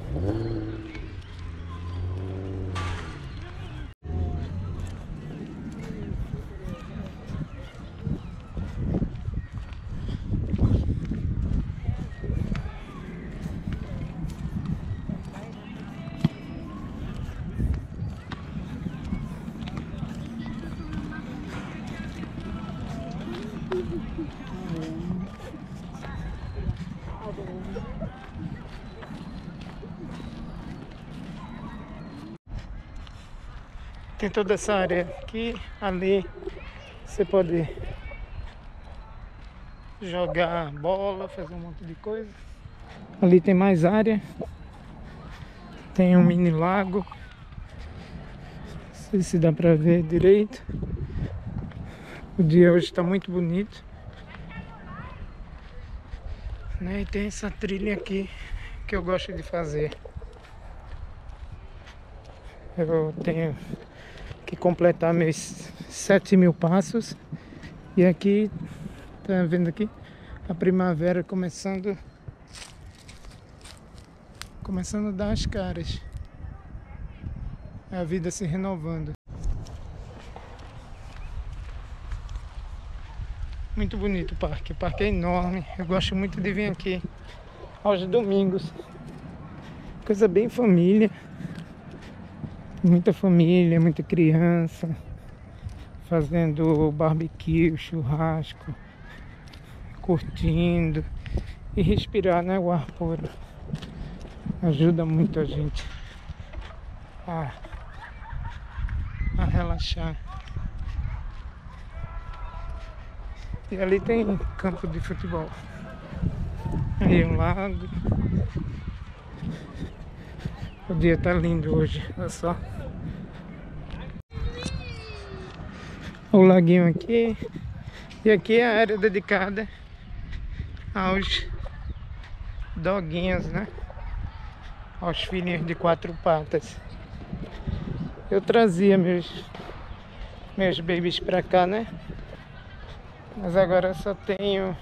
Tem toda essa área aqui, ali você pode jogar bola, fazer um monte de coisa. Ali tem mais área, tem um mini lago, não sei se dá pra ver direito. O dia hoje está muito bonito, né? E tem essa trilha aqui que eu gosto de fazer. Eu tenho que completar meus 7.000 passos. E aqui, tá vendo aqui? A primavera começando a dar as caras. A vida se renovando. Muito bonito o parque é enorme. Eu gosto muito de vir aqui aos domingos. Coisa bem família. Muita família, muita criança fazendo barbecue, churrasco, curtindo e respirar, né, o ar puro. Ajuda muito a gente a relaxar. E ali tem campo de futebol. Aí um lago. O dia tá lindo hoje, olha só. O laguinho aqui. E aqui é a área dedicada aos doguinhos, né? Aos filhinhos de 4 patas. Eu trazia meus babies pra cá, né? Mas agora eu só tenho...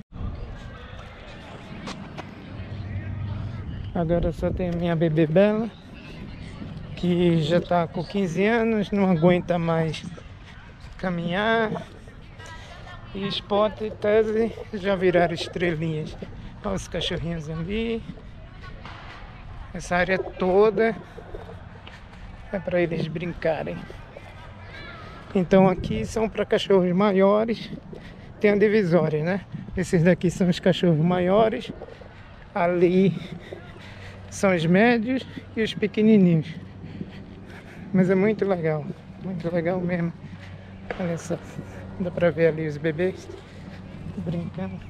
Agora só tenho minha bebê Bela, que já tá com 15 anos, não aguenta mais caminhar. E Spot e Tese já viraram estrelinhas. Olha os cachorrinhos ali. Essa área toda é para eles brincarem. Então aqui são para cachorros maiores. Tem a divisória, né? Esses daqui são os cachorros maiores. Ali são os médios e os pequenininhos. Mas é muito legal mesmo. Olha só, dá pra ver ali os bebês brincando.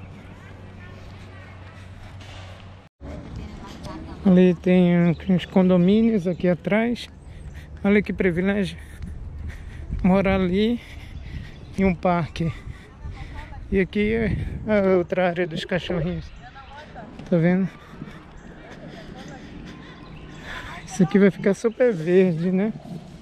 Ali tem uns condomínios aqui atrás. Olha que privilégio morar ali em um parque. E aqui é a outra área dos cachorrinhos. Tá vendo? Isso aqui vai ficar super verde, né?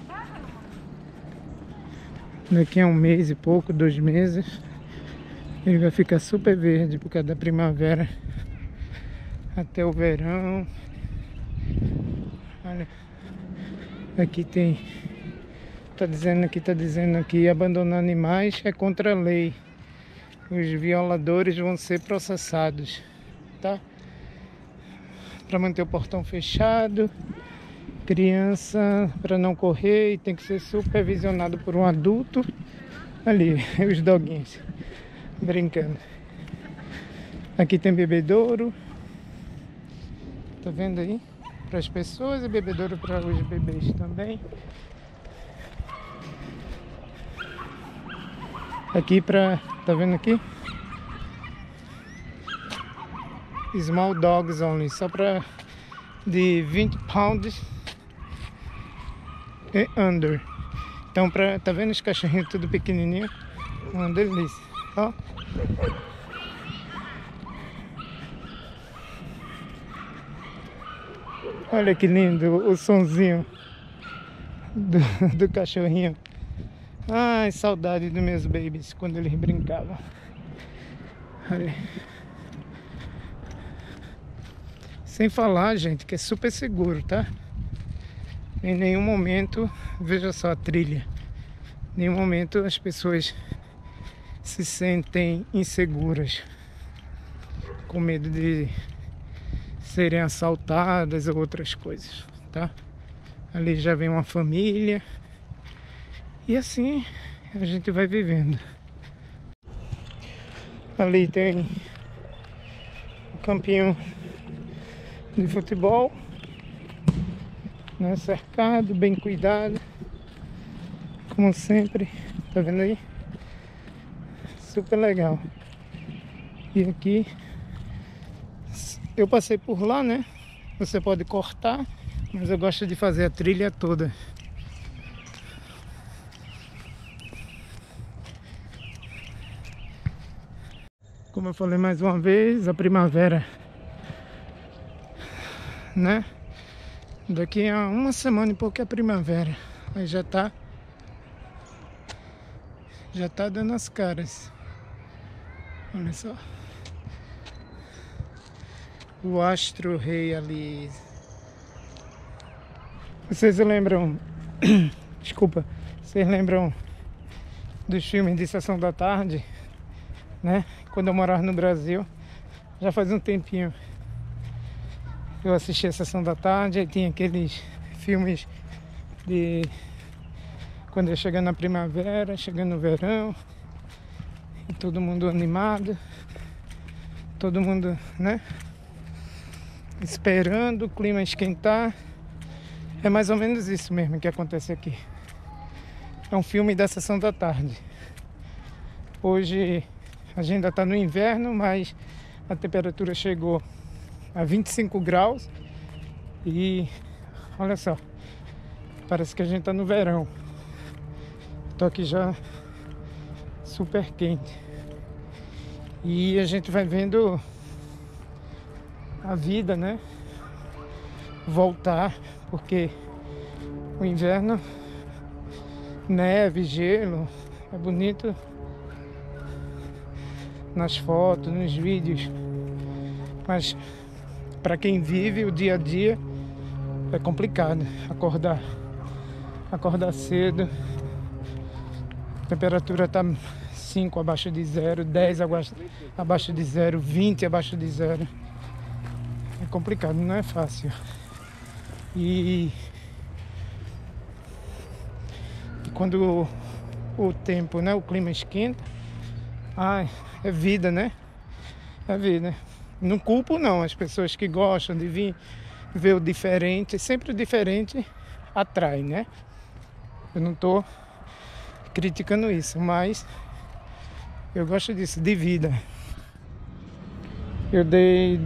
Daqui a 1 mês e pouco, 2 meses, ele vai ficar super verde por causa da primavera até o verão. Olha, aqui tem, tá dizendo aqui, abandonar animais é contra a lei. Os violadores vão ser processados, tá? Para manter o portão fechado, criança para não correr e tem que ser supervisionado por um adulto. Ali, os doguinhos brincando. Aqui tem bebedouro, tá vendo aí? Para as pessoas e bebedouro para os bebês também. Aqui para, tá vendo aqui? Small dogs only, só para de 20 pounds e under. Então, tá vendo os cachorrinhos tudo pequenininho? Uma delícia, ó. Olha que lindo o sonzinho do cachorrinho. Ai, saudade dos meus babies quando eles brincavam. Olha. Sem falar, gente, que é super seguro, tá? Em nenhum momento, veja só a trilha, em nenhum momento as pessoas se sentem inseguras, com medo de serem assaltadas ou outras coisas, tá? Ali já vem uma família e assim a gente vai vivendo. Ali tem o campinho de futebol, né? Cercado, bem cuidado, como sempre, tá vendo aí? Super legal. E aqui eu passei por lá, né? Você pode cortar, mas eu gosto de fazer a trilha toda. Como eu falei mais uma vez, a primavera, né? Daqui a uma semana e pouco é a primavera. Aí já tá dando as caras. Olha só. O astro rei ali. Vocês lembram? Desculpa. Vocês lembram dos filmes de Sessão da Tarde, né? Quando eu morava no Brasil, já faz um tempinho, eu assisti a Sessão da Tarde. Aí tinha aqueles filmes de quando ia chegando na primavera, chegando no verão, e todo mundo animado, todo mundo, né, esperando o clima esquentar. É mais ou menos isso mesmo que acontece aqui. É um filme da Sessão da Tarde. Hoje a gente ainda está no inverno, mas a temperatura chegou a 25 graus e olha só, parece que a gente está no verão. Tô aqui já super quente e a gente vai vendo a vida, né, voltar, porque o inverno, neve, gelo, é bonito nas fotos, nos vídeos, mas para quem vive o dia a dia é complicado acordar cedo. A temperatura tá 5 abaixo de zero, 10 abaixo de zero, 20 abaixo de zero. É complicado, não é fácil. E quando o tempo, né, o clima esquenta, ai, é vida, né? É vida. Não culpo não as pessoas que gostam de vir ver o diferente. Sempre o diferente atrai, né? Eu não tô criticando isso, mas eu gosto disso, de vida. Eu dei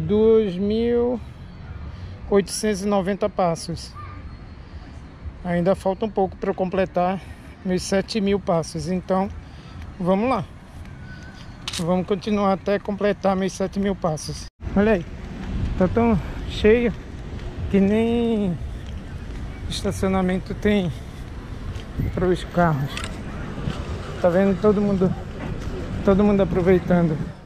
2.890 passos. Ainda falta um pouco para eu completar meus 7.000 passos. Então, vamos lá. Vamos continuar até completar meus 7.000 passos. Olha aí, tá tão cheio que nem estacionamento tem para os carros. Tá vendo todo mundo aproveitando.